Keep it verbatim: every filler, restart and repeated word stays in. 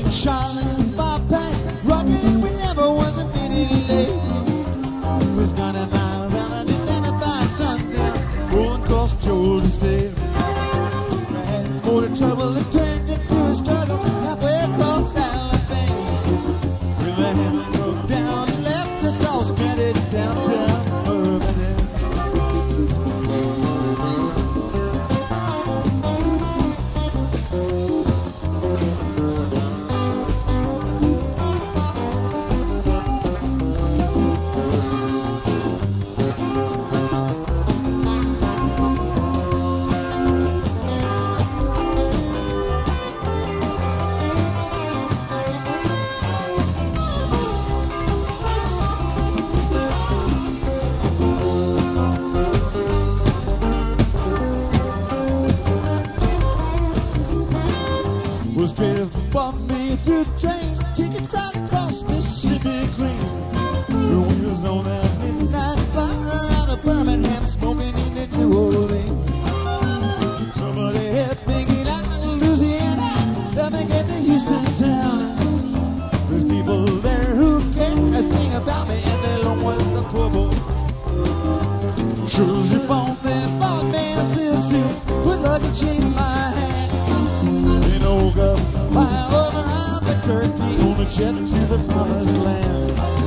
Charlotte, my past, rockin', we never was a minute late. We was gonna miles out of Atlanta by sundown, rolling across Georgia State. I had more trouble that turned into a struggle halfway across Alabama. River Hammond broke down and left us all stranded downtown Birmingham. Was straight from Bombay through trains, ticket out across Mississippi Green. The wheels on that midnight fire out of Birmingham, smoking into New Orleans. Somebody help me get out of Louisiana, let me get to Houston town. There's people there who care a thing about me, and they're along with the poor boy. Sure as you bought them, bought me a silk suit with luggage in my hand. Then old up, fly over on the curtain on a jet to the promised land.